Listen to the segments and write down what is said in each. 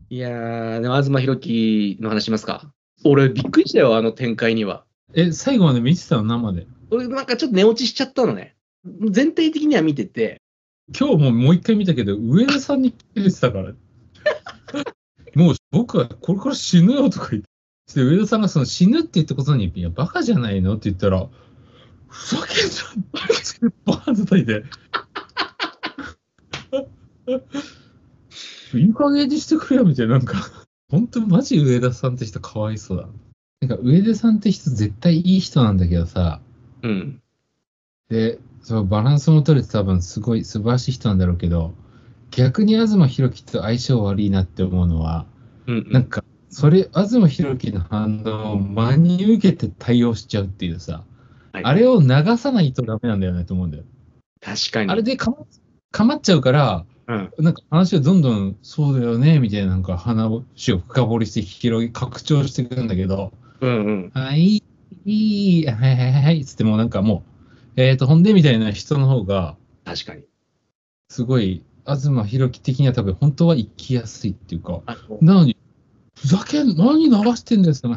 いやー、でも東博樹の話しますか。俺、びっくりしたよ、あの展開には。 最後まで見てたの、生で。 俺、なんかちょっと寝落ちしちゃったのね。全体的には見てて、 今日もう一回見たけど、上田さんに切れてたから。もう僕はこれから死ぬよとか言って。で、上田さんがその死ぬって言ったことに、いや、バカじゃないのって言ったら、ふざけんなバーンと叩いて。いい加減にしてくれよみたいな、なんか、本当にマジ上田さんって人かわいそうだ。なんか上田さんって人絶対いい人なんだけどさ、 うん。 で、そのバランスも取れて多分すごい素晴らしい人なんだろうけど、逆に東博樹と相性悪いなって思うのは、 うんうん。 なんか、東博樹の反応を真に受けて対応しちゃうっていうさ、 はいはい。 あれを流さないとダメなんだよねと思うんだよ。あれ確かに。 でかまっちゃうから、 うん。 なんか話をどんどんそうだよね、みたいななんか話を深掘りして拡張していくんだけど、 うんうん。 はい、はいはいはい、つってもうなんかもう、ほんでみたいな人の方が、 確かに。 すごい、東博樹的には多分本当は生きやすいっていうか、 あの、 なのに、ふざけん、何流してんですか、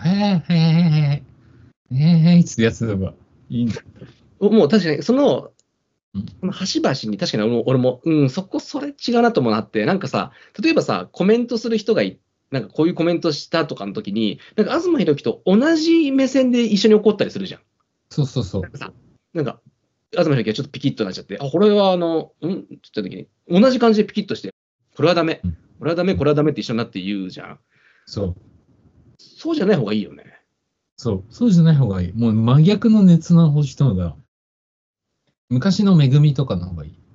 へーつってやつのがいいんだ。 もう確かに、 うん、 この端々に確かに俺も、うん、それ違うなともなって、なんかさ、例えばさ、コメントする人がなんかこういうコメントしたとかの時に、なんか東博樹と同じ目線で一緒に怒ったりするじゃん。 そうそうそう。 なんかさ、なんか、東博樹はちょっとピキッとなっちゃって、あ、これはって言った時に、同じ感じでピキッとして、これはダメ、 うん、 これはダメ、 うん、 これはダメって一緒になって言うじゃん。 そう。 そうじゃない方がいいよね。 そうじゃない方がいい。もう真逆の熱の人のが、昔のめぐみとかの方がいい。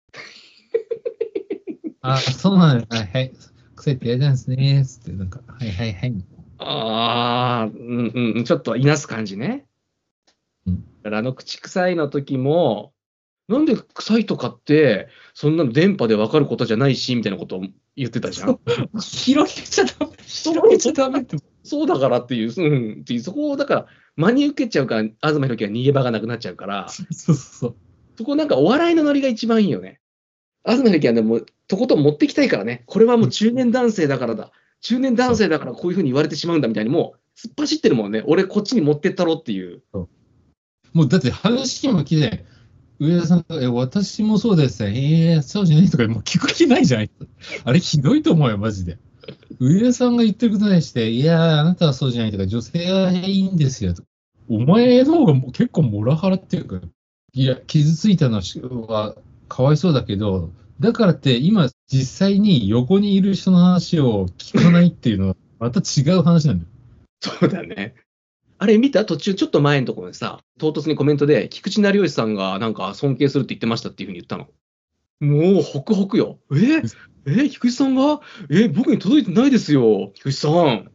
あ、そうなんです。はいはい。癖ってやりたいんですね。つって、なんか、はいはいはい。 ああ、うんうん、ちょっといなす感じね。 うん、 だから口臭いの時も、なんで臭いとかって、そんなの電波で分かることじゃないし、みたいなことを言ってたじゃん。 広げちゃダメ。広げちゃそうダメって。 そうだからっていう、っていう、そこをだから、真に受けちゃうから、東博樹は逃げ場がなくなっちゃうから、 そうそう。 そこなんかお笑いのノリが一番いいよね。東博樹はでも、とことん持ってきたいからね、これはもう中年男性だからだ。中年男そう性だからこういうふうに言われてしまうんだみたいに、もう突っ走ってるもんね。俺こっちに持ってったろっていう。 そう。もうだって話も聞いて、上田さんが、私もそうですね。そうじゃないとか、もう聞く気ないじゃん。あれひどいと思うよ、マジで。上田さんが言ってることに対して、あなたはそうじゃないとか、女性はいいんですよと。お前の方が結構モラハラっていうか、いや、傷ついたのはかわいそうだけど、だからって今実際に横にいる人の話を聞かないっていうのは、また違う話なんだよ。 そうだね。あれ見た途中、ちょっと前のところでさ、唐突にコメントで、菊池成吉さんがなんか尊敬するって言ってましたっていうふうに言ったの。もう、ホクホクよ。菊池さんが僕に届いてないですよ。菊池さん。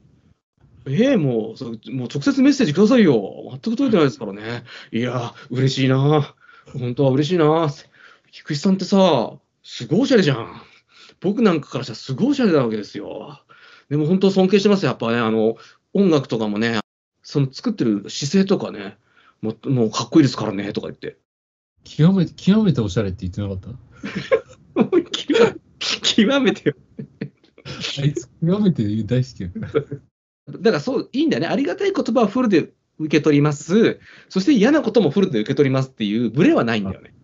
もう直接メッセージくださいよ。全く届いてないですからね。いや、嬉しいな。本当は嬉しいな。菊池さんってさ、すごいおしゃれじゃん。僕なんかからしたらすごいおしゃれなわけですよ。でも本当尊敬してますよ。やっぱね、音楽とかもね、その作ってる姿勢とかね、もうかっこいいですからね、とか言って。 極めておしゃれって言ってなかった？ 極めてよ。 あいつ極めて大好きやから。 だからそう、いいんだよね。ありがたい言葉はフルで受け取ります。そして嫌なこともフルで受け取りますっていうブレはないんだよね。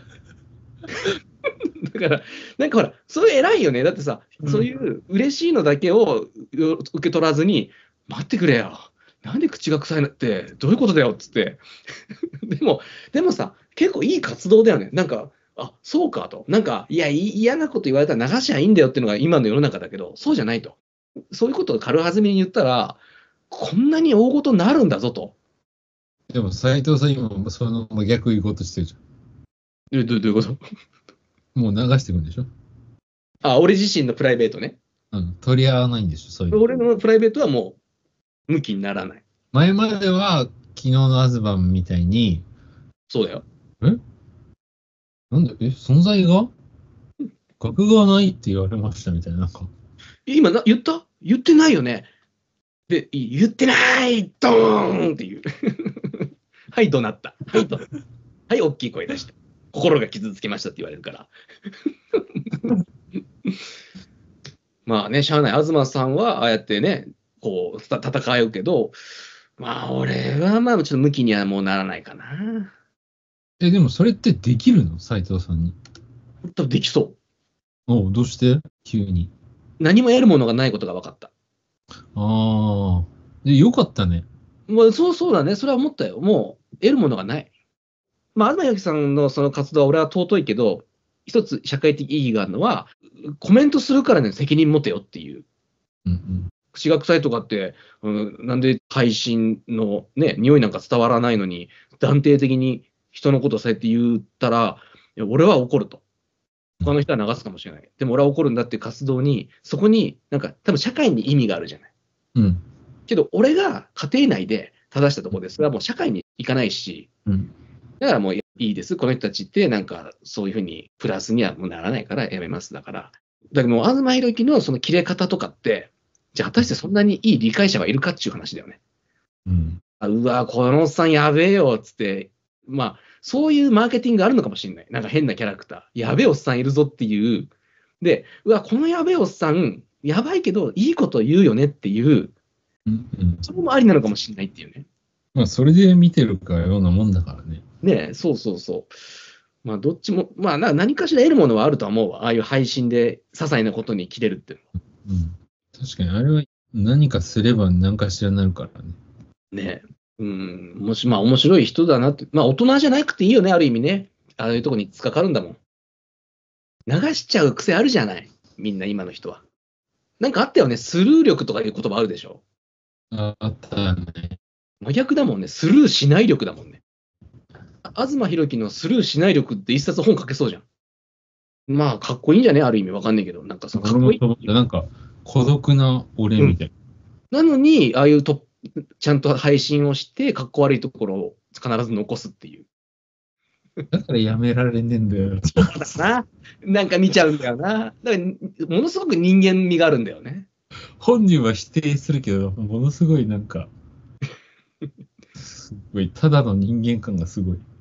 だから、なんかほら、それ偉いよね。だってさ、そういうん。 う嬉しいのだけを受け取らずに、待ってくれよ。なんで口が臭いのってどういうことだよっつって。でもさ、結構いい活動だよね。なんか、あ、そうかと。なんか、いや、嫌なこと言われたら流しゃいいんだよっていうのが今の世の中だけど、そうじゃないと。そういうことを軽はずみに言ったら、こんなに大事になるんだぞと。 でも斎藤さん今その真逆言こうとしてるじどういうこと？ ゃん。もう流していくんでしょ？ あ、俺自身のプライベートね。 取り合わないんでしょ、そういうの。 俺のプライベートはもう、向きにならない。 前までは昨日のアズバンみたいに、 そうだよ。 えなんで、存在が学がないって言われましたみたいな、なんか。 今言ってないよね。で、言ってないドーンっていう。はい、怒鳴った。はい、はい、大きい声出した。心が傷つけましたって言われるから。 まあね、しゃあない。東さんは、ああやってね、こう、戦うけど、まあ、俺はまあ、ちょっと向きにはもうならないかな。 でもそれってできるの斉藤さんに。 多分できそう。 おう、どうして急に。 何も得るものがないことが分かった。 ああ。よかったね。 もうそうだね。それは思ったよ。もう、得るものがない。まあ、東洋樹さんのその活動は俺は尊いけど、一つ社会的意義があるのは、コメントするからね、責任持てよっていう。 うんうん。 口が臭いとかって、なんで配信のね、匂いなんか伝わらないのに、断定的に人のことをそうやって言ったら、いや俺は怒ると。他の人は流すかもしれない。でも俺は怒るんだっていう活動に、そこになんか多分社会に意味があるじゃない。 うん。 けど俺が家庭内で正したところです。それはもう社会に行かないし、 うん。 だからもういいです。この人たちってなんかそういうふうにプラスにはもうならないからやめます。だから。だけどもう東博之のその切れ方とかって、じゃあ果たしてそんなにいい理解者がいるかっていう話だよね。 うん。 うわ、このおっさんやべえよっつって、まあ、そういうマーケティングがあるのかもしれない。なんか変なキャラクター。やべえおっさんいるぞっていう。で、うわ、このやべえおっさん、やばいけど、いいこと言うよねっていう、 うん。うん。 それもありなのかもしれないっていうね。 まあ、それで見てるかようなもんだからね。 ねえ、そうそうそう。まあ、どっちも、まあ、何かしら得るものはあるとは思うわ。ああいう配信で些細なことに切れるっていううん。確かに、あれは何かすれば何かしらになるからね。 の。ねえ。うん、まあ、面白い人だなって。まあ、大人じゃなくていいよね、ある意味ね。ああいうとこに突っかかるんだもん。流しちゃう癖あるじゃない。みんな今の人は。なんかあったよね。スルー力とかいう言葉あるでしょ。 あったね。 真逆だもんね。スルーしない力だもんね。東博樹のスルーしない力って一冊本書けそうじゃん。まあ、かっこいいんじゃねある意味わかんないけど。なんかそのかっこいい。 俺もそう思った。なんか、孤独な俺みたいなのに、ああいうちゃんと配信をして、かっこ悪いところを必ず残すっていう。 な。だからやめられねえんだよ。 そうだな。なんか見ちゃうんだよな。だから、ものすごく人間味があるんだよね。 本人は否定するけど、ものすごいなんか、すごい、ただの人間感がすごい。